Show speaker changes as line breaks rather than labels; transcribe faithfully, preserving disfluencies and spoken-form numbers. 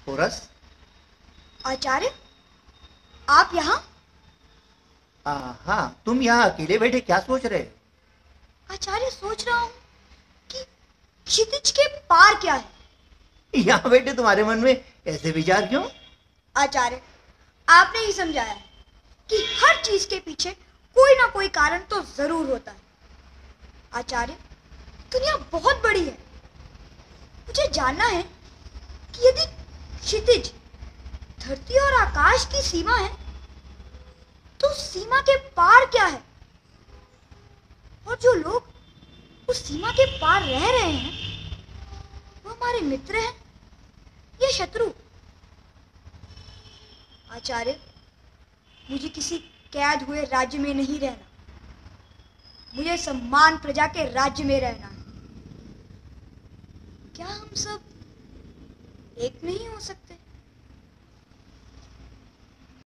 Porous.
आचार्य, आप यहाँ?
हाँ, तुम यहाँ अकेले बैठे क्या सोच रहे?
आचार्य, सोच रहा हूँ कि क्षितिज के पार क्या है।
यहाँ बैठे तुम्हारे मन में ऐसे विचार क्यों?
आचार्य, आपने ही समझाया है कि हर चीज के पीछे कोई ना कोई कारण तो जरूर होता है। आचार्य, दुनिया बहुत बड़ी है। मुझे जानना है कि यदि क्षितिज धरती और आकाश की सीमा है तो सीमा के पार क्या है, और जो लोग उस सीमा के पार रह रहे हैं वो हमारे मित्र हैं या शत्रु? आचार्य, मुझे किसी कैद हुए राज्य में नहीं रहना। मुझे सम्मान प्रजा के राज्य में रहना है। क्या हम सब एक नहीं हो सकते?